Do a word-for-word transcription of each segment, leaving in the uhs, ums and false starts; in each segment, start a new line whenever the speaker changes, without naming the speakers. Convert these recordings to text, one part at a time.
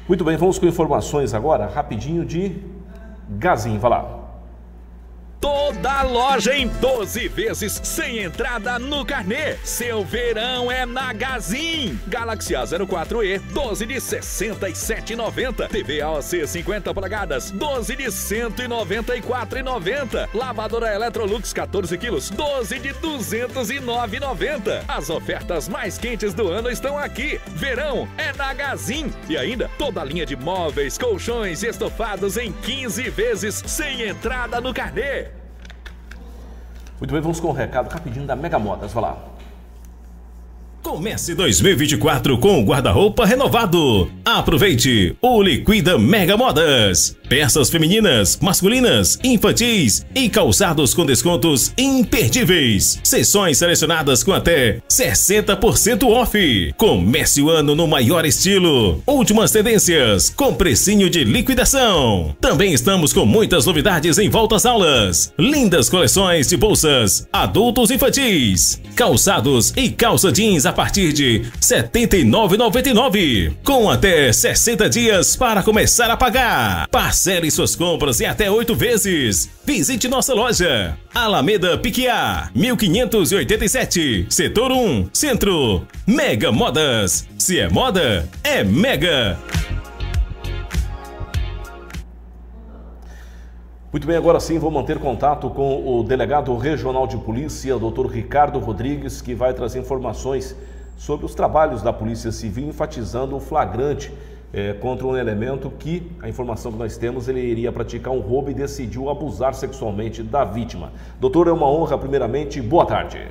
Muito bem, vamos com informações agora, rapidinho de Gazin, vai lá.
Toda loja em doze vezes sem entrada no carnê. Seu verão é na Gazin. Galaxy A zero quatro E, doze de sessenta e sete reais e noventa centavos. T V A O C cinquenta polegadas, doze de cento e noventa e quatro reais e noventa centavos. Lavadora Electrolux quatorze quilos, doze de duzentos e nove reais e noventa centavos. As ofertas mais quentes do ano estão aqui. Verão é na Gazin. E ainda toda a linha de móveis, colchões e estofados em quinze vezes sem entrada no carnê.
Muito bem, vamos com um recado rapidinho da Mega Modas, vai lá.
Comece dois mil e vinte e quatro com o guarda-roupa renovado. Aproveite o Liquida Mega Modas. Peças femininas, masculinas, infantis e calçados com descontos imperdíveis. Seções selecionadas com até sessenta por cento off. Comece o ano no maior estilo. Últimas tendências com precinho de liquidação. Também estamos com muitas novidades em volta às aulas. Lindas coleções de bolsas, adultos e infantis, calçados e calça jeans a partir de setenta e nove reais e noventa e nove centavos, com até sessenta dias para começar a pagar. Parcele suas compras em até oito vezes. Visite nossa loja. Alameda Piquiá, mil quinhentos e oitenta e sete, Setor um, Centro. Mega Modas. Se é moda, é Mega.
Muito bem, agora sim vou manter contato com o delegado regional de polícia, doutor Ricardo Rodrigues, que vai trazer informações sobre os trabalhos da Polícia Civil, enfatizando o flagrante é, contra um elemento que, a informação que nós temos, ele iria praticar um roubo e decidiu abusar sexualmente da vítima. Doutor, é uma honra, primeiramente, boa tarde.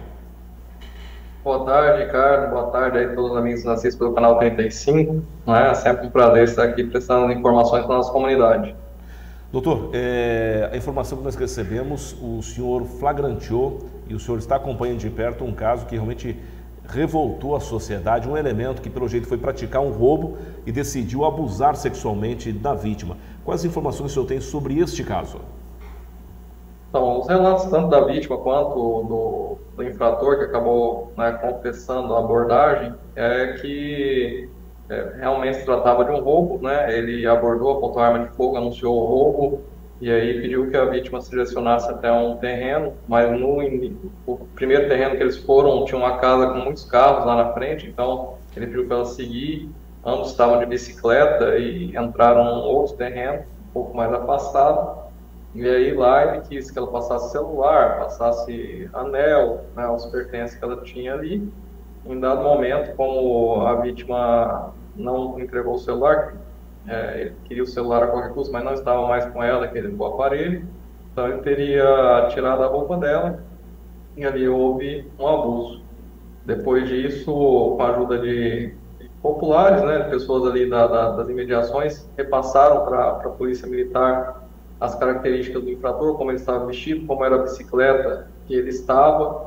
Boa tarde, Ricardo. Boa tarde aí a todos os amigos que assistem pelo canal trinta e cinco. É sempre um prazer estar aqui prestando informações para a nossa comunidade.
Doutor, é, a informação que nós recebemos, o senhor flagranteou e o senhor está acompanhando de perto um caso que realmente revoltou a sociedade, um elemento que pelo jeito foi praticar um roubo e decidiu abusar sexualmente da vítima. Quais informações o senhor tem sobre este caso?
Então, os relatos tanto da vítima quanto do, do infrator que acabou, né, confessando a abordagem é que É, realmente se tratava de um roubo, né? Ele abordou, apontou a arma de fogo, anunciou o roubo e aí pediu que a vítima se direcionasse até um terreno, mas no o primeiro terreno que eles foram tinha uma casa com muitos carros lá na frente, então ele pediu para ela seguir. Ambos estavam de bicicleta e entraram num outro terreno, um pouco mais afastado, e aí lá ele quis que ela passasse celular, passasse anel, né, os pertences que ela tinha ali. Em dado momento, como a vítima não entregou o celular, é, ele queria o celular a qualquer custo, mas não estava mais com ela, querendo o aparelho, então ele teria tirado a roupa dela e ali houve um abuso. Depois disso, com a ajuda de populares, né, de pessoas ali da, da, das imediações, repassaram para a Polícia Militar as características do infrator, como ele estava vestido, como era a bicicleta que ele estava,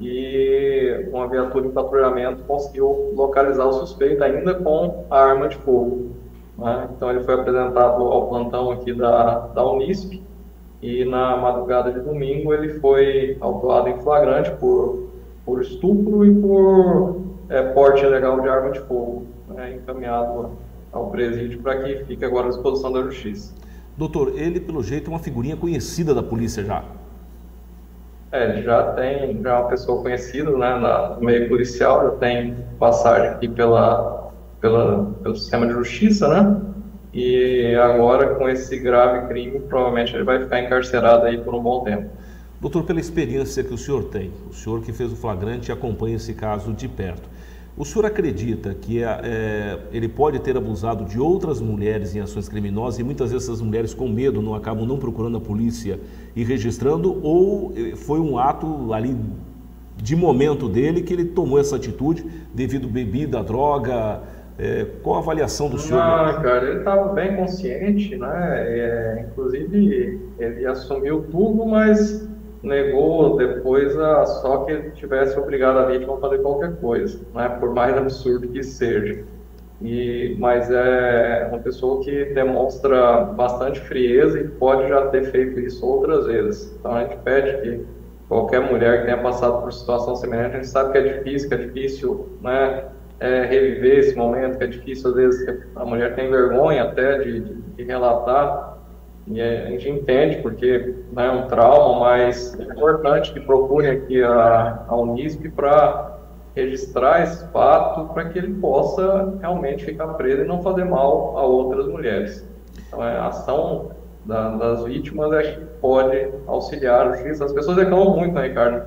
e uma viatura em patrulhamento conseguiu localizar o suspeito ainda com a arma de fogo, né? Então ele foi apresentado ao plantão aqui da, da Unisp e na madrugada de domingo ele foi autuado em flagrante por, por estupro e por é, porte ilegal de arma de fogo, né? Encaminhado ao presídio para que fique agora à disposição da Justiça.
Doutor, ele pelo jeito é uma figurinha conhecida da polícia já.
É, ele já tem, já é uma pessoa conhecida, né, no meio policial, já tem passagem aqui pela, pela, pelo sistema de justiça, né, e agora com esse grave crime, provavelmente ele vai ficar encarcerado aí por um bom tempo.
Doutor, pela experiência que o senhor tem, o senhor que fez o flagrante e acompanha esse caso de perto, o senhor acredita que é, ele pode ter abusado de outras mulheres em ações criminosas e muitas vezes essas mulheres com medo não acabam não procurando a polícia e registrando, ou foi um ato ali de momento dele que ele tomou essa atitude devido à bebida, à droga? É, qual a avaliação do senhor?
Não, cara, ele estava bem consciente, né? É, inclusive ele assumiu tudo, mas negou depois a, só que ele tivesse obrigado a vítima a fazer qualquer coisa, né, por mais absurdo que seja. E, mas é uma pessoa que demonstra bastante frieza e pode já ter feito isso outras vezes. Então a gente pede que qualquer mulher que tenha passado por situação semelhante, a gente sabe que é difícil, que é difícil, né, é, reviver esse momento, que é difícil, às vezes a mulher tem vergonha até de, de, de relatar, e a gente entende porque, né, é um trauma, mas é importante que procure aqui a, a Unisp para registrar esse fato, para que ele possa realmente ficar preso e não fazer mal a outras mulheres. Então, é, a ação da, das vítimas é que pode auxiliar a justiça. As pessoas reclamam muito, né, Ricardo?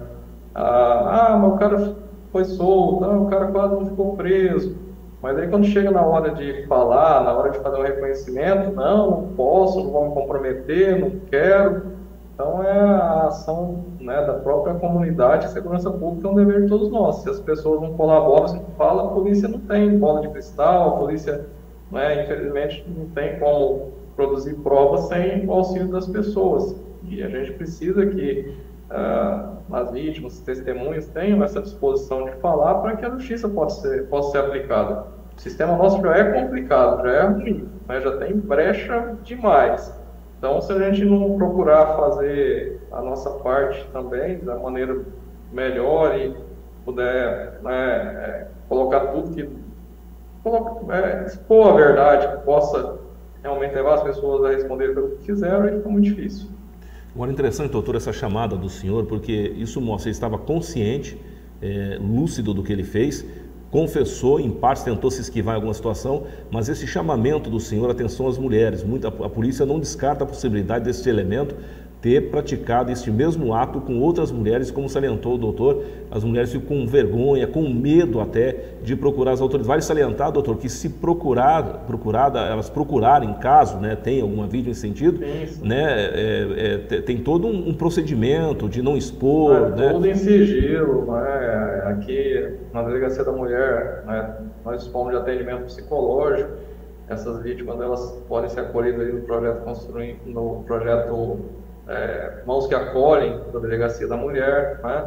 Ah, ah, mas o cara foi solto, ah, o cara quase não ficou preso. Mas aí quando chega na hora de falar, na hora de fazer um reconhecimento, não, não posso, não vou me comprometer, não quero. Então é a ação, né, da própria comunidade. A segurança pública é um dever de todos nós. Se as pessoas não colaboram, se não falam, a polícia não tem bola de cristal, a polícia, né, infelizmente, não tem como produzir provas sem o auxílio das pessoas. E a gente precisa que uh, as vítimas, as testemunhas tenham essa disposição de falar para que a justiça possa ser, possa ser aplicada. O sistema nosso já é complicado, já é ruim, né, já tem brecha demais. Então, se a gente não procurar fazer a nossa parte também da maneira melhor e puder, né, é, colocar tudo que... Coloca, é, expor a verdade, que possa realmente levar as pessoas a responder pelo que fizeram, aí fica muito difícil.
Agora, interessante, doutor, essa chamada do senhor, porque isso mostra que ele estava consciente, é, lúcido do que ele fez, confessou, em parte tentou se esquivar em alguma situação, mas esse chamamento do senhor, atenção às mulheres, muita, a polícia não descarta a possibilidade desse elemento ter praticado este mesmo ato com outras mulheres, como salientou o doutor, as mulheres ficam com vergonha, com medo até de procurar as autoridades. Vale salientar, doutor, que se procurar, procurada, elas procurarem, caso, né, tem alguma vídeo nesse sentido, né, é, é, tem todo um, um procedimento de não expor.
É,
né?
Tudo em sigilo, né? Aqui na Delegacia da Mulher, né, nós dispomos de atendimento psicológico. Essas vítimas, elas podem ser acolhidas aí no projeto construindo, no projeto É, Mãos que Acolhem, da Delegacia da Mulher, né?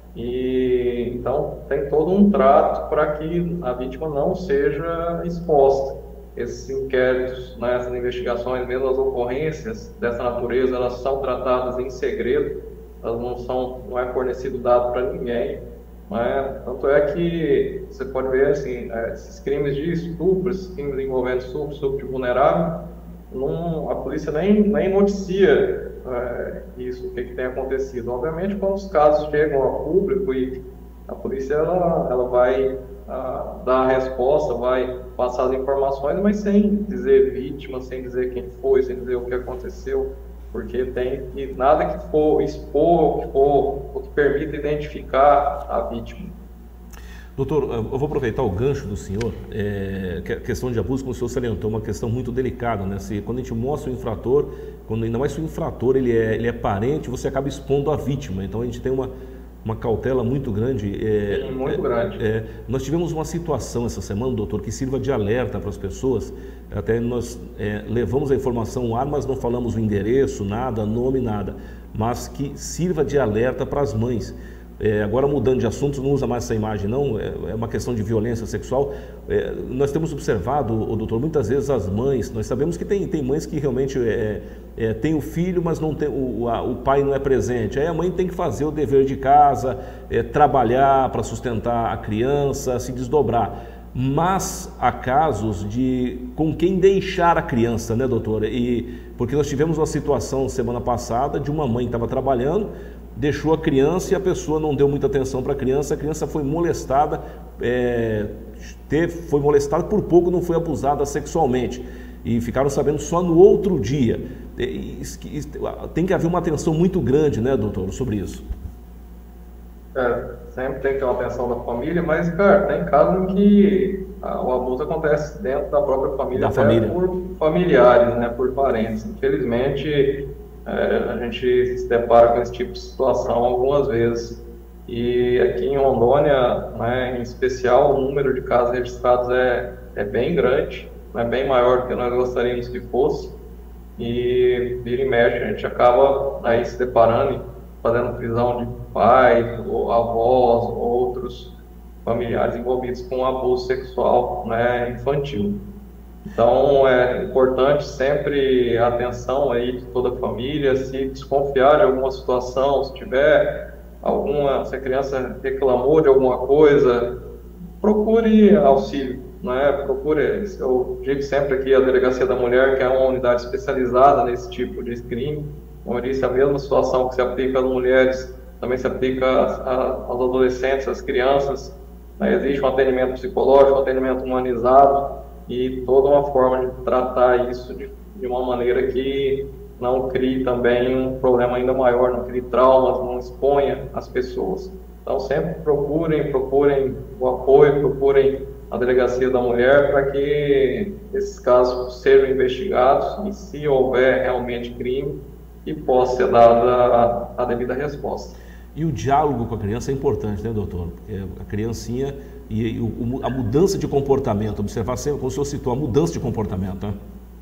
E então tem todo um trato para que a vítima não seja exposta. Esses inquéritos, né, essas investigações, mesmo as ocorrências dessa natureza, elas são tratadas em segredo, elas não são, não é fornecido dado para ninguém, né? Tanto é que você pode ver assim, esses crimes de estupro, esses crimes envolvendo estupro, estupro de vulnerável, não, a polícia nem, nem noticia é, isso, o que, que tem acontecido. Obviamente, quando os casos chegam ao público e a polícia ela, ela vai a, dar a resposta, vai passar as informações, mas sem dizer vítima, sem dizer quem foi, sem dizer o que aconteceu, porque tem que nada que for expor, que for, o que permita identificar a vítima.
Doutor, eu vou aproveitar o gancho do senhor, é, que a questão de abuso, como o senhor salientou, uma questão muito delicada, né? Se, quando a gente mostra o infrator, quando ainda mais se o infrator ele é, ele é parente, você acaba expondo a vítima, então a gente tem uma, uma cautela muito grande. É,
muito grande.
É, nós tivemos uma situação essa semana, doutor, que sirva de alerta para as pessoas, até nós é, levamos a informação ao ar, mas não falamos o endereço, nada, nome, nada, mas que sirva de alerta para as mães. É, agora mudando de assunto, não usa mais essa imagem não, é, é uma questão de violência sexual. É, nós temos observado, o doutor, muitas vezes as mães, nós sabemos que tem, tem mães que realmente é, é, tem o filho, mas não tem, o, a, o pai não é presente. Aí a mãe tem que fazer o dever de casa, é, trabalhar para sustentar a criança, se desdobrar. Mas há casos de com quem deixar a criança, né, doutora? E, porque nós tivemos uma situação semana passada de uma mãe que estava trabalhando, deixou a criança e a pessoa não deu muita atenção para a criança, a criança foi molestada, é, teve, foi molestada por pouco, não foi abusada sexualmente. E ficaram sabendo só no outro dia. Tem que haver uma atenção muito grande, né, doutor, sobre isso.
É, sempre tem que ter uma atenção da família, mas, cara, tem casos em que a, o abuso acontece dentro da própria família,
da
até
família.
por familiares, né, por parentes. Infelizmente, é, a gente se depara com esse tipo de situação algumas vezes. E aqui em Rondônia, né, em especial, o número de casos registrados é, é bem grande, é bem maior do que nós gostaríamos que fosse. E vira e mexe, a gente acaba aí se deparando e fazendo prisão de pais, ou avós, ou outros familiares envolvidos com abuso sexual, né, infantil. Então é importante sempre a atenção aí de toda a família, se desconfiar de alguma situação, se tiver alguma, se a criança reclamou de alguma coisa, procure auxílio, né? Procure, eu digo sempre aqui a Delegacia da Mulher, que é uma unidade especializada nesse tipo de crime. Como eu disse, a mesma situação que se aplica às mulheres também se aplica aos adolescentes, às crianças. Né? Existe um atendimento psicológico, um atendimento humanizado e toda uma forma de tratar isso de, de uma maneira que não crie também um problema ainda maior, não crie traumas, não exponha as pessoas. Então sempre procurem, procurem o apoio, procurem a Delegacia da Mulher para que esses casos sejam investigados e, se houver realmente crime, que possa ser dada a, a devida resposta.
E o diálogo com a criança é importante, né, doutor? Porque a criancinha e, e o, a mudança de comportamento, observar sempre, como o senhor citou, a mudança de comportamento, né?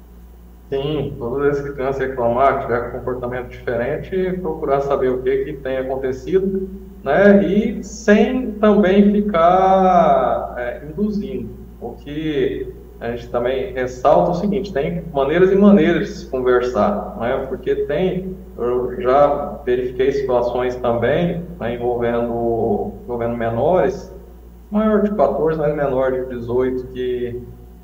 Sim, todas as vezes que a criança reclamar, tiver com comportamento diferente, procurar saber o que, que tem acontecido, né? E sem também ficar é, induzindo. O que a gente também ressalta é o seguinte: tem maneiras e maneiras de se conversar, né? Porque tem, eu já verifiquei situações também, né, envolvendo, envolvendo menores, maior de quatorze, mas menor de dezoito, que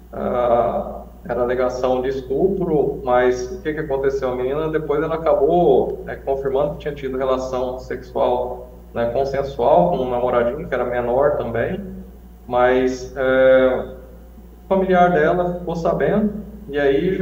ah, era alegação de estupro, mas o que, que aconteceu? A menina depois ela acabou é, confirmando que tinha tido relação sexual, né, consensual com um namoradinho que era menor também, mas é, o familiar dela ficou sabendo e aí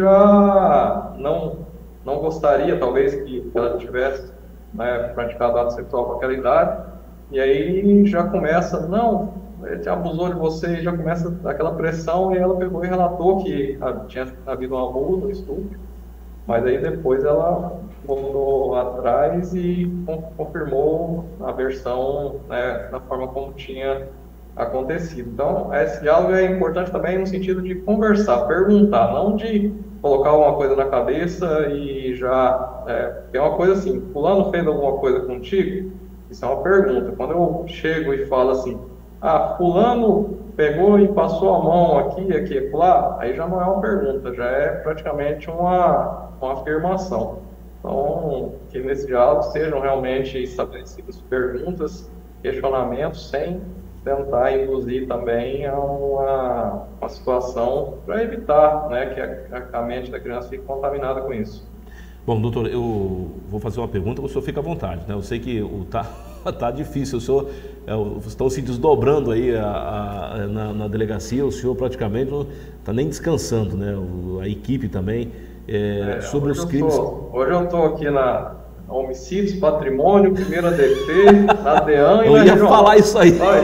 já não, não gostaria talvez que ela tivesse, né, praticado ato sexual com aquela idade, e aí já começa, não, ele abusou de você, e já começa aquela pressão, e ela pegou e relatou que tinha havido um abuso, um estupro, mas aí depois ela voltou atrás e confirmou a versão, né, da forma como tinha acontecido. Então, esse diálogo é importante também no sentido de conversar, perguntar, não de colocar alguma coisa na cabeça e já... É, é uma coisa assim, fulano fez alguma coisa contigo? Isso é uma pergunta. Quando eu chego e falo assim, ah, fulano pegou e passou a mão aqui, aqui e lá, aí já não é uma pergunta, já é praticamente uma, uma afirmação. Então, que nesse diálogo sejam realmente estabelecidas perguntas, questionamentos, sem tentar induzir também a uma, uma situação para evitar, né, que a, a mente da criança fique contaminada com isso.
Bom, doutor, eu vou fazer uma pergunta, o senhor fica à vontade, né? Eu sei que o tá, tá difícil, o senhor é, estão se desdobrando aí a, a, na, na delegacia, o senhor praticamente não está nem descansando, né? O, a equipe também, é,
é,
sobre os crimes...
Tô, hoje eu estou aqui na Homicídios, Patrimônio, primeira D P, na DEAN e
eu
na
ia
regional.
falar isso aí.
Só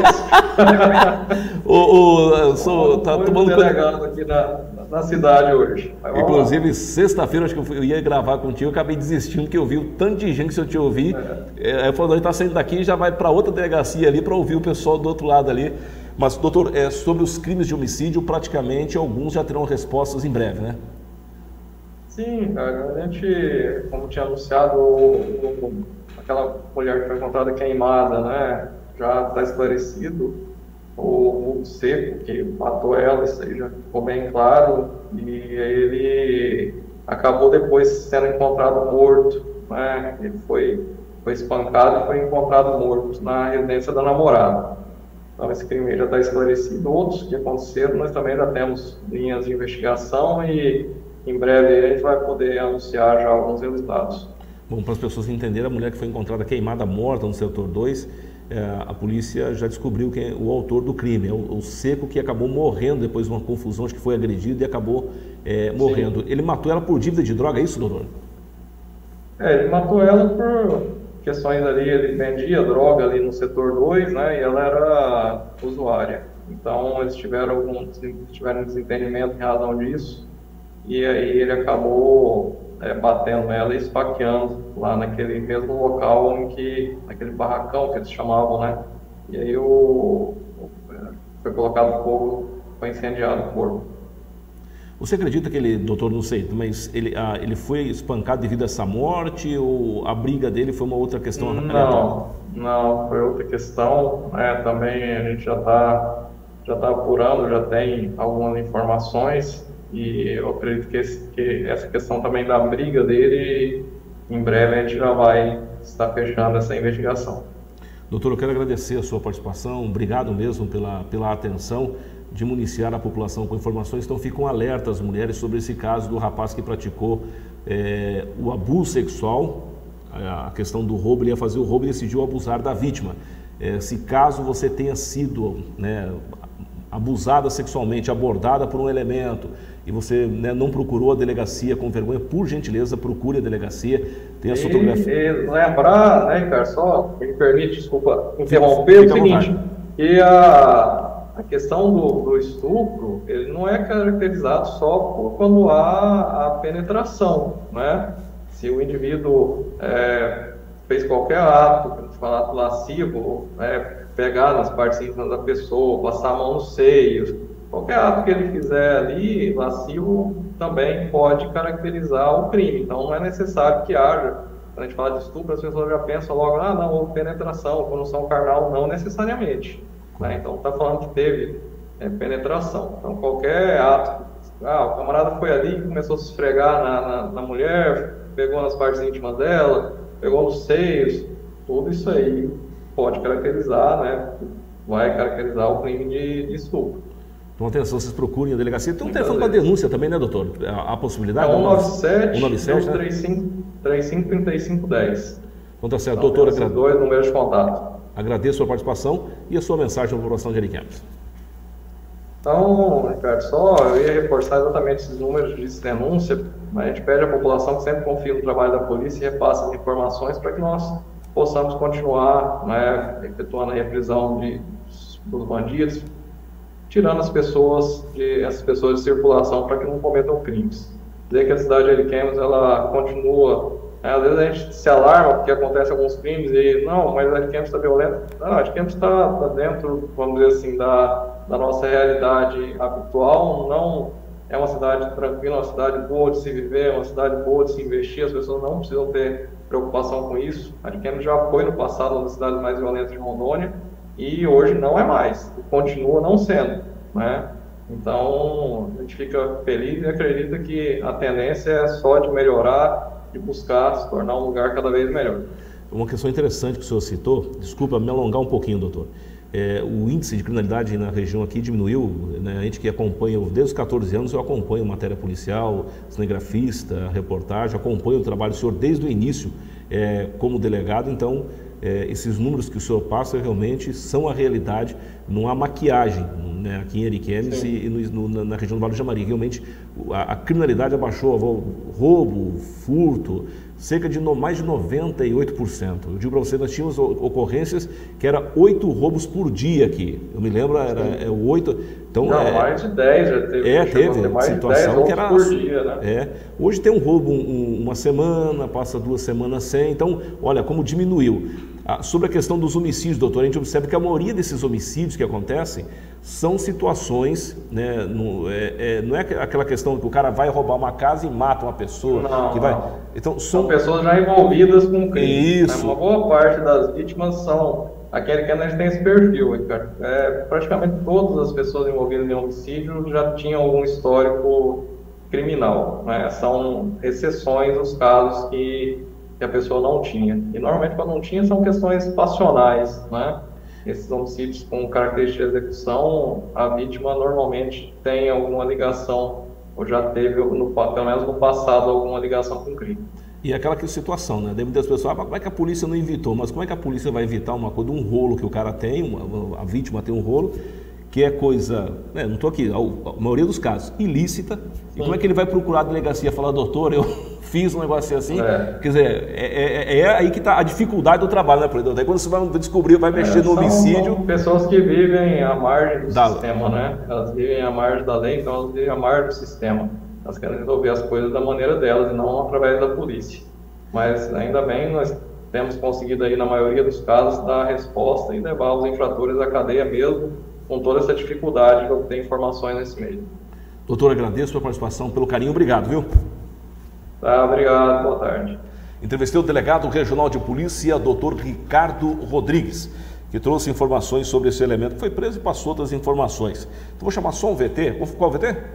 isso.
o, o, eu sou, tá tomando
delegado aqui na, na cidade hoje.
Inclusive, sexta-feira, acho que eu, fui, eu ia gravar contigo, eu acabei desistindo, porque eu vi o tanto de gente que se eu te ouvir. É. É, eu falei, ele está saindo daqui e já vai para outra delegacia ali para ouvir o pessoal do outro lado ali. Mas, doutor, é, sobre os crimes de homicídio, praticamente alguns já terão respostas em breve, né?
Sim, cara, a gente, como tinha anunciado, o, o, aquela mulher que foi encontrada queimada, né, já está esclarecido, o, o seco que matou ela, isso aí já ficou bem claro, e ele acabou depois sendo encontrado morto, né, ele foi, foi espancado e foi encontrado morto na residência da namorada. Então esse crime já está esclarecido. Outros que aconteceram, nós também já temos linhas de investigação e em breve a gente vai poder anunciar já alguns resultados.
Bom, para as pessoas entenderem, a mulher que foi encontrada queimada, morta no setor dois, é, a polícia já descobriu quem é o autor do crime, é o, o seco que acabou morrendo depois de uma confusão, acho que foi agredido e acabou é, morrendo. Sim. Ele matou ela por dívida de droga, é isso, doutor?
É, ele matou ela por questões ali, ele vendia droga ali no setor dois, né, e ela era usuária. Então eles tiveram algum tiveram desentendimento em razão disso. E aí ele acabou é, batendo ela e esfaqueando lá naquele mesmo local em que, naquele barracão que eles chamavam, né? E aí o, o foi colocado fogo, foi incendiado o corpo.
Você acredita que ele, doutor, não sei, mas ele, ah, ele foi espancado devido a essa morte ou a briga dele foi uma outra questão?
Não, não, foi outra questão, né? Também a gente já está já tá apurando, já tem algumas informações. E eu acredito que, esse, que essa questão também da briga dele, em breve a gente já vai estar fechando essa investigação.
Doutor, eu quero agradecer a sua participação, obrigado mesmo pela, pela atenção de municiar a população com informações. Então ficam alertas as mulheres sobre esse caso do rapaz que praticou é, o abuso sexual, a questão do roubo, ele ia fazer o roubo e decidiu abusar da vítima. É, se caso você tenha sido, né, abusada sexualmente, abordada por um elemento e você, né, não procurou a delegacia com vergonha, por gentileza, procure a delegacia, tem a
e,
fotografia.
E lembrar, né, Ricardo, só me permite, desculpa, interromper, Fica o seguinte, que a, a questão do, do estupro, ele não é caracterizado só por quando há a penetração, né? Se o indivíduo é, fez qualquer ato, ato lascivo, é, pegar nas partes íntimas da pessoa, passar a mão nos seios, qualquer ato que ele fizer ali, lascivo, também pode caracterizar o crime. Então não é necessário que haja, quando a gente fala de estupro, as pessoas já pensam logo, ah, não, houve penetração, condução carnal, não necessariamente. Né? Então está falando que teve é, penetração. Então qualquer ato, ah, o camarada foi ali, começou a se esfregar na, na, na mulher, pegou nas partes íntimas dela, pegou nos seios, tudo isso aí pode caracterizar, né? Vai caracterizar o crime de, de estupro.
Então, atenção, vocês procurem a delegacia. Tem um telefone para denúncia também, né, doutor? A, a possibilidade?
É um nove sete,
né?
três cinco, três cinco, trinta e cinco, dez.
Então, tá certo,
então,
doutor.
Esses dois números de contato.
Agradeço a sua participação e a sua mensagem à população de Ariquemes.
Então, Ricardo, só eu ia reforçar exatamente esses números de denúncia. A gente pede à população que sempre confie no trabalho da polícia e repasse as informações para que nós possamos continuar, né, efetuando a reprisão de, dos bandidos, tirando as pessoas de, essas pessoas de circulação para que não cometam crimes. Dizer que a cidade de Ariquemes, ela continua, né, às vezes a gente se alarma porque acontecem alguns crimes e, não, mas Ariquemes está violento. Não, Ariquemes está tá dentro, vamos dizer assim, da, da nossa realidade habitual, não é uma cidade tranquila, uma cidade boa de se viver, uma cidade boa de se investir, as pessoas não precisam ter preocupação com isso. Ariquemes já foi no passado uma das cidades mais violentas de Rondônia e hoje não é mais, continua não sendo, né? Então a gente fica feliz e acredita que a tendência é só de melhorar e buscar se tornar um lugar cada vez melhor.
Uma questão interessante que o senhor citou, desculpa me alongar um pouquinho, doutor. É, o índice de criminalidade na região aqui diminuiu, né? A gente que acompanha, desde os catorze anos eu acompanho matéria policial, cinegrafista, reportagem, acompanho o trabalho do senhor desde o início é, como delegado, então é, esses números que o senhor passa realmente são a realidade, não há maquiagem, né, aqui em Ariquemes e, e no, no, na região do Vale do Jamari. Realmente a, a criminalidade abaixou, roubo, furto, cerca de no, mais de noventa e oito por cento. Eu digo para você, nós tínhamos ocorrências que era oito roubos por dia aqui. Eu me lembro, era é, oito. Então,
não,
é,
mais de dez já teve.
É, teve
mais
situação
de dez
que era
por dia, né?
É. Hoje tem um roubo um, uma semana, passa duas semanas sem. Então, olha como diminuiu. Ah, sobre a questão dos homicídios, doutor, a gente observa que a maioria desses homicídios que acontecem são situações, né, no, é, é, não é aquela questão que o cara vai roubar uma casa e mata uma pessoa.
Não,
que vai...
não.
Então, são...
são pessoas já envolvidas com o crime.
Isso.
Né? Uma boa parte das vítimas são aquele que a gente tem esse perfil, Ricardo. É, praticamente todas as pessoas envolvidas em homicídio já tinham algum histórico criminal, né? São exceções os casos que, que a pessoa não tinha. E normalmente quando não tinha são questões passionais, né? Esses homicídios com característica de execução, a vítima normalmente tem alguma ligação, ou já teve, no, pelo menos no passado, alguma ligação com o crime. E aquela que situação, né? Deve muitas pessoas, ah, como é que a polícia não evitou? Mas como é que a polícia vai evitar uma coisa, um rolo que o cara tem, uma, a vítima tem um rolo, que é coisa, né, não estou aqui, a, a maioria dos casos, ilícita. E como é que ele vai procurar a delegacia e falar, doutor, eu fiz um negócio assim? É. Quer dizer, é, é, é aí que está a dificuldade do trabalho, né, doutor? Daí quando você vai descobrir, vai mexer é, no homicídio... São pessoas que vivem à margem do da... sistema, né? Elas vivem à margem da lei, então elas vivem à margem do sistema. Elas querem resolver as coisas da maneira delas e não através da polícia. Mas ainda bem, nós temos conseguido aí, na maioria dos casos, dar a resposta e levar os infratores à cadeia mesmo, com toda essa dificuldade de obter informações nesse meio. Doutor, agradeço a sua participação, pelo carinho, obrigado, viu? Tá, obrigado, boa tarde. Entrevistei o delegado regional de polícia, doutor Ricardo Rodrigues, que trouxe informações sobre esse elemento, que foi preso e passou outras informações. Então vou chamar só um V T. Qual V T?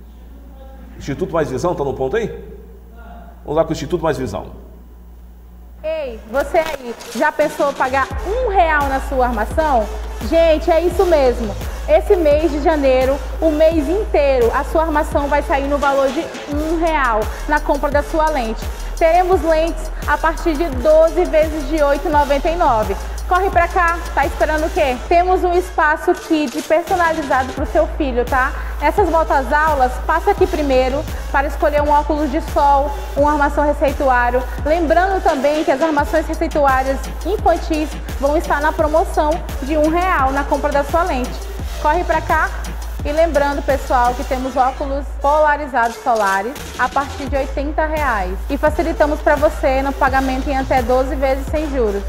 Instituto Mais Visão, está no ponto aí? Vamos lá com o Instituto Mais Visão.
Ei, você aí, já pensou pagar um real na sua armação? Gente, é isso mesmo. Esse mês de janeiro, o mês inteiro, a sua armação vai sair no valor de um real na compra da sua lente. Teremos lentes a partir de doze vezes de oito reais e noventa e nove centavos. Corre pra cá, tá esperando o quê? Temos um espaço Kid personalizado pro seu filho, tá? Nessas voltas aulas, passa aqui primeiro para escolher um óculos de sol, uma armação receituário. Lembrando também que as armações receituárias infantis vão estar na promoção de um real na compra da sua lente. Corre pra cá. E lembrando, pessoal, que temos óculos polarizados solares a partir de oitenta reais. E facilitamos para você no pagamento em até doze vezes sem juros.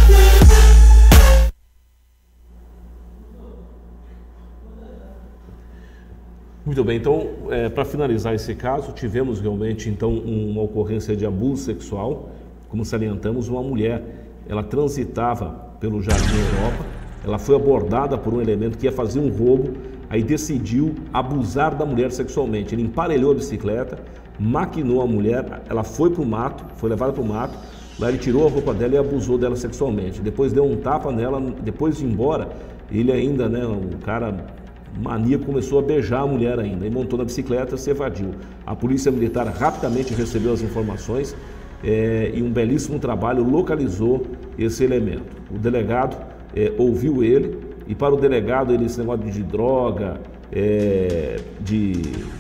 Muito bem, então, é, para finalizar esse caso, tivemos realmente então uma ocorrência de abuso sexual. Como salientamos, uma mulher, ela transitava pelo Jardim Europa, ela foi abordada por um elemento que ia fazer um roubo, aí decidiu abusar da mulher sexualmente. Ele emparelhou a bicicleta, maquinou a mulher, ela foi para o mato, foi levada para o mato, lá ele tirou a roupa dela e abusou dela sexualmente. Depois deu um tapa nela, depois de ir embora, ele ainda, né, o cara maníaco, começou a beijar a mulher ainda, e montou na bicicleta e se evadiu. A polícia militar rapidamente recebeu as informações é, e um belíssimo trabalho localizou esse elemento. O delegado é, ouviu ele, e para o delegado ele, esse negócio de droga, é, de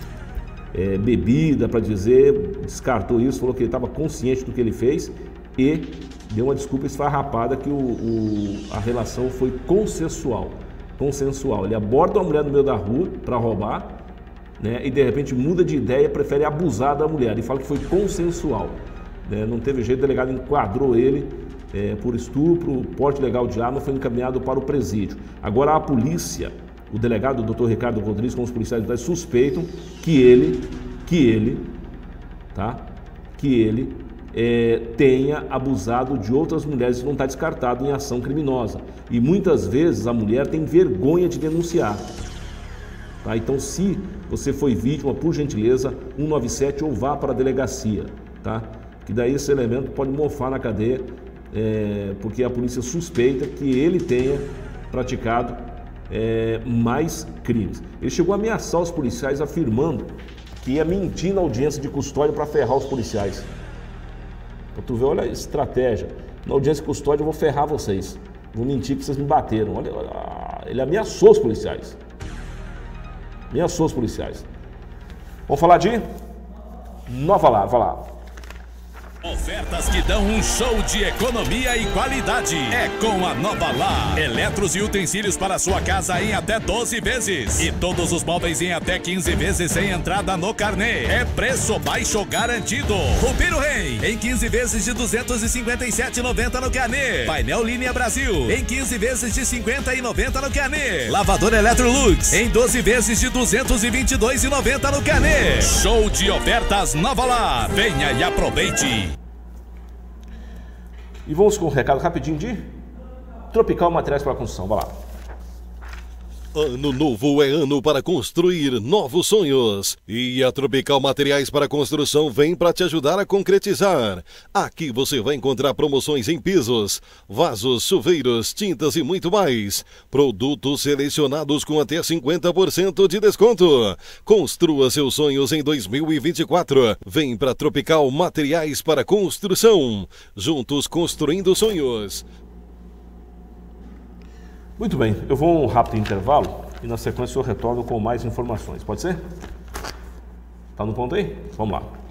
é, bebida, para dizer, descartou isso, falou que ele estava consciente do que ele fez e deu uma desculpa esfarrapada que o, o, a relação foi consensual. consensual. Ele aborda uma mulher no meio da rua para roubar, né, e de repente muda de ideia, prefere abusar da mulher e fala que foi consensual. Né, não teve jeito, o delegado enquadrou ele é, por estupro, porte ilegal de arma, foi encaminhado para o presídio. Agora a polícia, o delegado, o doutor Ricardo Rodrigues, com os policiais militares, suspeitam que ele, que ele, tá, que ele É, tenha abusado de outras mulheres. Isso não está descartado em ação criminosa. E muitas vezes a mulher tem vergonha de denunciar. Tá? Então, se você foi vítima, por gentileza, um nove sete ou vá para a delegacia. Tá? Que daí esse elemento pode mofar na cadeia, é, porque a polícia suspeita que ele tenha praticado é, mais crimes. Ele chegou a ameaçar os policiais, afirmando que ia mentir na audiência de custódia para ferrar os policiais. Pra tu ver, olha a estratégia. Na audiência de custódia eu vou ferrar vocês. Vou mentir que vocês me bateram. Olha, olha, ele ameaçou os policiais. Ameaçou os policiais. Vamos falar de Nova Lar, vai lá.
Ofertas que dão um show de economia e qualidade. É com a Nova Lar. Eletros e utensílios para sua casa em até doze vezes. E todos os móveis em até quinze vezes sem entrada no carnê. É preço baixo garantido. Rubiro Rei, em quinze vezes de duzentos e cinquenta e sete reais e noventa centavos no carnê. Painel Linha Brasil, em quinze vezes de cinquenta reais e noventa centavos no carnê. Lavador Electrolux, em doze vezes de duzentos e vinte e dois reais e noventa centavos no carnê. Show de ofertas Nova Lar. Venha e aproveite.
E vamos com um recado rapidinho de Tropical Materiais para Construção. Vai lá.
Ano novo é ano para construir novos sonhos. E a Tropical Materiais para Construção vem para te ajudar a concretizar. Aqui você vai encontrar promoções em pisos, vasos, chuveiros, tintas e muito mais. Produtos selecionados com até cinquenta por cento de desconto. Construa seus sonhos em dois mil e vinte e quatro. Vem para Tropical Materiais para Construção. Juntos construindo sonhos.
Muito bem, eu vou um rápido intervalo e na sequência eu retorno com mais informações. Pode ser? Tá no ponto aí? Vamos lá.